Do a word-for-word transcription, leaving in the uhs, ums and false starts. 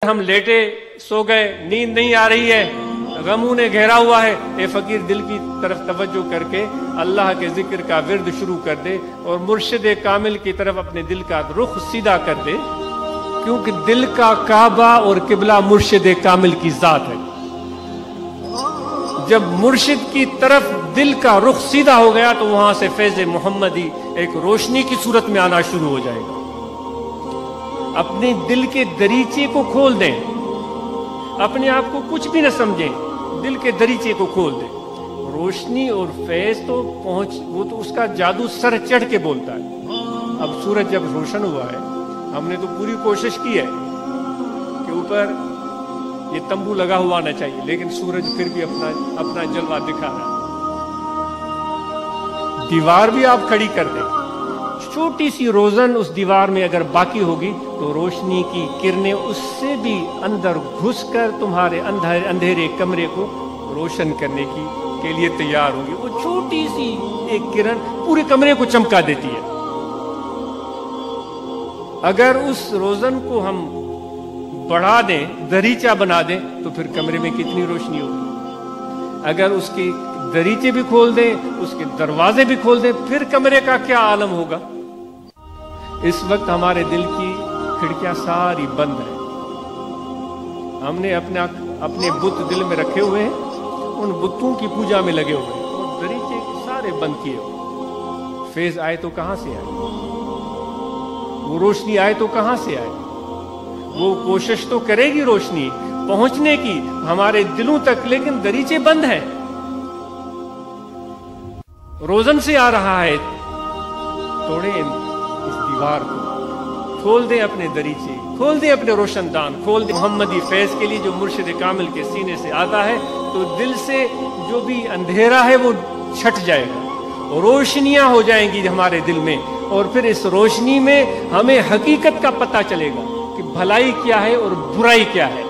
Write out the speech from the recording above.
ہم لیٹے سو گئے، نیند نہیں آ رہی ہے، غموں نے گھیرا ہوا ہے، اے فقیر دل کی طرف توجہ کر کے اللہ کے ذکر کا ورد شروع کر دے اور مرشد کامل کی طرف اپنے دل کا رخ سیدھا کر دے، کیونکہ دل کا کعبہ اور قبلہ مرشد کامل کی ذات ہے۔ جب مرشد کی طرف دل کا رخ سیدھا ہو گیا تو وہاں سے فیض محمدی ایک روشنی کی صورت میں آنا شروع ہو جائے گا۔ اپنے دل کے دریچے کو کھول دیں، اپنے آپ کو کچھ بھی نہ سمجھیں، دل کے دریچے کو کھول دیں۔ روشنی اور فیض تو پہنچ وہ تو اس کا جادو سر چڑھ کے بولتا ہے۔ اب سورج جب روشن ہوا ہے، ہم نے تو پوری کوشش کی ہے کہ اوپر یہ تمبو لگا ہوا نہ چاہیے، لیکن سورج پھر بھی اپنا اپنا جلوہ دکھا رہا ہے۔ دیوار بھی آپ کھڑی کر دیں، چھوٹی سی روزن اس دیوار میں اگر باقی ہوگی تو روشنی کی کرنیں اس سے بھی اندر گھس کر تمہارے اندھیرے کمرے کو روشن کرنے کی کے لیے تیار ہوگی۔ وہ چھوٹی سی ایک کرن پورے کمرے کو چمکا دیتی ہے۔ اگر اس روزن کو ہم بڑھا دیں، دریچہ بنا دیں، تو پھر کمرے میں کتنی روشنی ہوگی۔ اگر اس کی دریچے بھی کھول دیں، اس کے دروازے بھی کھول دیں، پھر کمرے کا کیا عالم ہوگا۔ اس وقت ہمارے دل کی کھڑکیاں ساری بند ہیں، ہم نے اپنا اپنے بت دل میں رکھے ہوئے ہیں، ان بتوں کی پوجا میں لگے ہوئے ہیں اور دریچے سارے بند کیے ہوئے۔ فیض آئے تو کہاں سے آئے، وہ روشنی آئے تو کہاں سے آئے۔ وہ کوشش تو کرے گی روشنی پہنچنے کی ہمارے دلوں تک، لیکن دریچے بند ہیں، روزن سے آ رہا ہے۔ توڑیں اس دیوار کو، کھول دیں اپنے دریچے، کھول دیں اپنے روشن دان، کھول دیں محمدی فیض کے لیے جو مرشد کامل کے سینے سے آتا ہے، تو دل سے جو بھی اندھیرا ہے وہ چھٹ جائے گا، روشنیاں ہو جائیں گی ہمارے دل میں، اور پھر اس روشنی میں ہمیں حقیقت کا پتہ چلے گا کہ بھلائی کیا ہے اور برائی کیا ہے۔